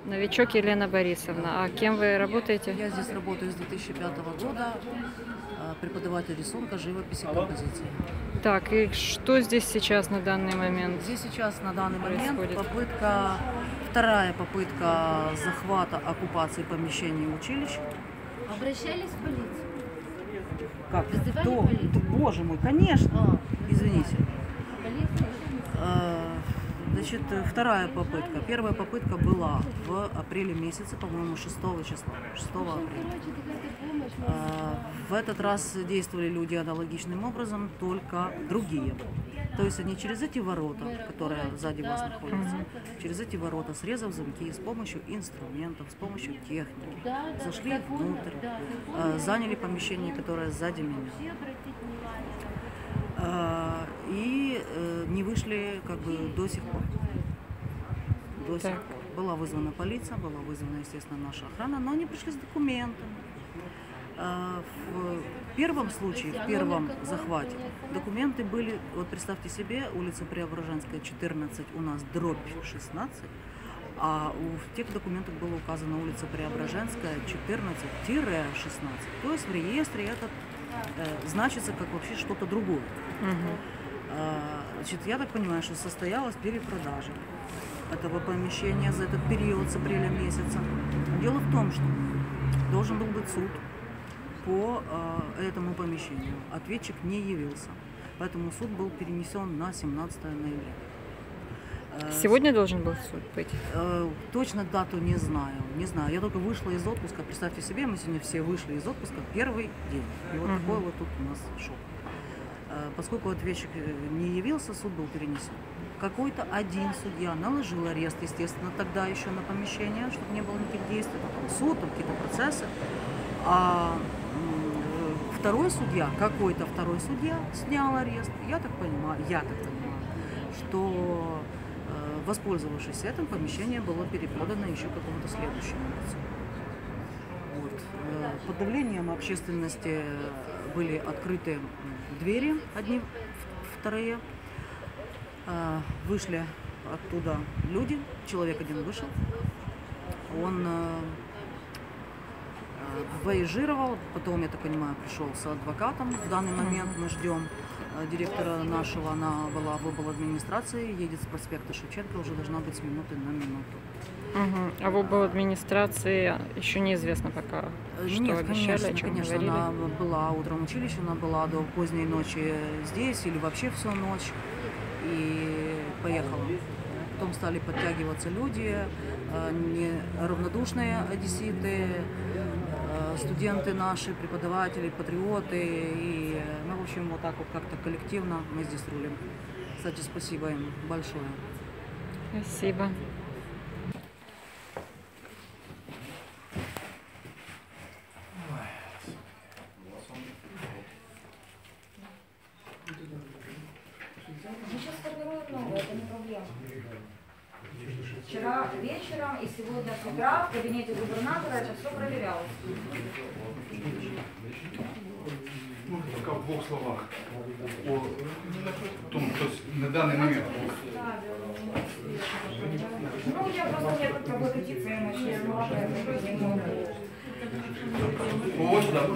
Новичок Елена Борисовна. А кем вы работаете? Я здесь работаю с 2005 года, преподаватель рисунка, живописи, композиции. Так, и что здесь сейчас на данный момент? Здесь сейчас на данный момент происходит? вторая попытка захвата, оккупации помещений училища. Обращались в полицию? Как? Вызывали Кто? полицию? Боже мой, конечно. Извините. Полиция? Значит, вторая попытка. Первая попытка была в апреле месяце, по-моему, 6 числа, 6 апреля. В этот раз действовали люди аналогичным образом, только другие. То есть они через эти ворота, которые сзади вас находятся, через эти ворота, срезав замки с помощью инструментов, с помощью техники, зашли внутрь, заняли помещение, которое сзади меня. И не вышли как бы до сих пор. До сих пор. Была вызвана полиция, была вызвана, естественно, наша охрана, но они пришли с документами. В первом случае, в первом захвате, документы были, вот представьте себе, улица Преображенская, 14, у нас дробь 16, а в тех документах было указано улица Преображенская, 14-16. То есть в реестре это значится как вообще что-то другое. Значит, я так понимаю, что состоялась перепродажа этого помещения за этот период с апреля месяца. Дело в том, что должен был быть суд по этому помещению. Ответчик не явился, поэтому суд был перенесен на 17 ноября. Сегодня должен был суд быть? Точно дату не знаю. Не знаю. Я только вышла из отпуска. Представьте себе, мы сегодня все вышли из отпуска первый день. И вот такой вот тут у нас шок. Поскольку ответчик не явился, суд был перенесен. Какой-то один судья наложил арест, естественно, тогда еще на помещение, чтобы не было никаких действий. Потом суд, там какие-то процессы. А второй судья, какой-то второй судья снял арест. Я так понимаю, что воспользовавшись этим, помещение было перепродано еще какому-то следующему лицу. Вот. Под давлением общественности были открыты двери, одни, вторые. Вышли оттуда люди, человек один вышел. Он выезжировал, потом, я так понимаю, пришел с адвокатом. В данный момент мы ждем директора нашего, она была в обл. Администрации, едет с проспекта Шевченко, уже должна быть с минуты на минуту. А в обл. Администрации еще неизвестно пока, что Нет, обещали, о чем конечно, говорили? она была утром в училище, она была до поздней ночи здесь или вообще всю ночь и поехала. Потом стали подтягиваться люди, неравнодушные одесситы, студенты наши, преподаватели, патриоты. И, ну, в общем, вот так вот как-то коллективно мы здесь рулим. Кстати, спасибо им большое. Спасибо. Мы сейчас формируем новое, это не проблема. Вчера вечером и сегодня с утра в кабинете губернатора это все проверялось. Можно пока в двух словах о том, что на данный момент. Ну, я просто мне как-то обогатиться им очень сложно, я не могу. Вот, да.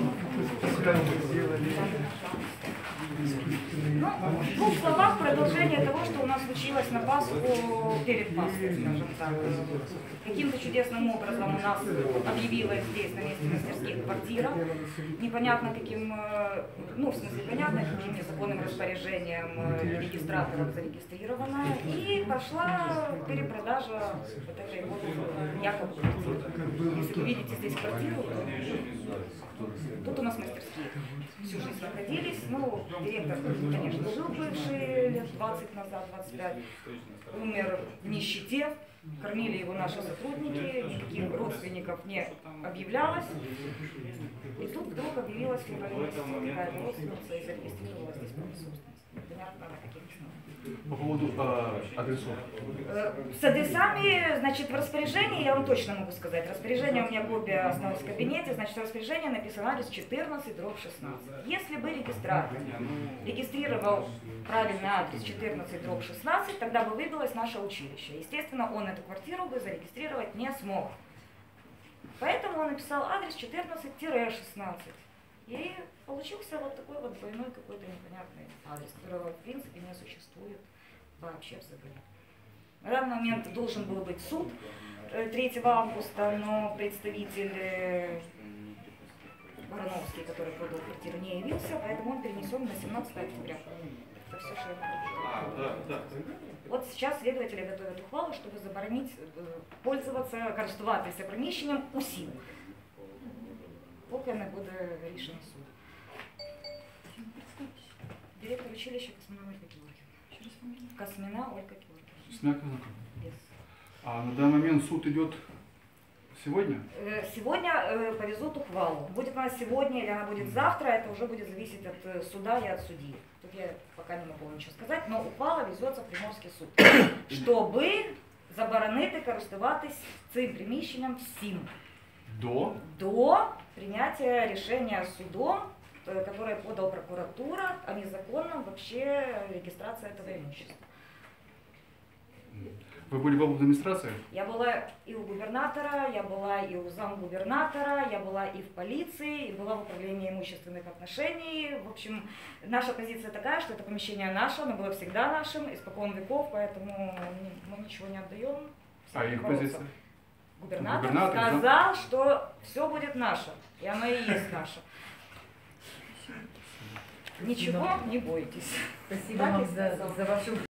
Ну, в двух словах продолжение того, что у нас случилось на Пасху, перед Пасхой, скажем так. Каким-то чудесным образом у нас объявилась здесь на месте мастерских квартира. Непонятно каким, ну в смысле понятно, каким незаконным распоряжением регистратором зарегистрирована. И пошла перепродажа вот этой вот якобы квартиры. Если вы видите здесь квартиру, то тут у нас мастерские. Всю жизнь находились. Ну, директор, конечно, жил бывший лет 20 назад, 25. Умер в нищете. Кормили его наши сотрудники, никаких родственников не объявлялось. И тут вдруг объявилась какая-то родственница и зарегистрировалась здесь право собственности. Непонятно на каких основаниях. По поводу адресов. С адресами, значит, в распоряжении, я вам точно могу сказать, распоряжение у меня копия осталась в кабинете, значит, в распоряжении написано адрес 14/16. Если бы регистратор регистрировал правильный адрес 14/16, тогда бы выбилось наше училище. Естественно, он эту квартиру бы зарегистрировать не смог. Поэтому он написал адрес 14-16. И получился вот такой вот двойной какой-то непонятный адрес, которого в принципе не существует вообще в ЗГ. На данный момент должен был быть суд 3 августа, но представитель Барановский, который продал квартиру, не явился, поэтому он перенесен на 17 октября. Это все, что я могу. Вот сейчас следователи готовят ухвалу, чтобы заборонить пользоваться, користуватися приміщенням усім. Поки не буде рішення суду. Директор училища Космина Ольга Георгиевна. Космина Ольга Георгиевна. Yes. А на данный момент суд идет сегодня? Сегодня повезут ухвалу. Будет она сегодня или она будет завтра, это уже будет зависеть от суда и от судьи. Тут я пока не могу ничего сказать, но ухвала везется в Приморський суд, щоб заборонити користуватись цим приміщенням всім. До принятия решения судом, которое подал прокуратура о незаконном вообще регистрации этого имущества. Вы были в администрации? Я была и у губернатора, я была и у замгубернатора, я была и в полиции, и была в управлении имущественных отношений. В общем, наша позиция такая, что это помещение наше, оно было всегда нашим, испокон веков, поэтому мы ничего не отдаем. А их позиция? Губернатор сказал, что все будет наше, и оно и есть наше. Ничего не бойтесь. Спасибо вам за вашу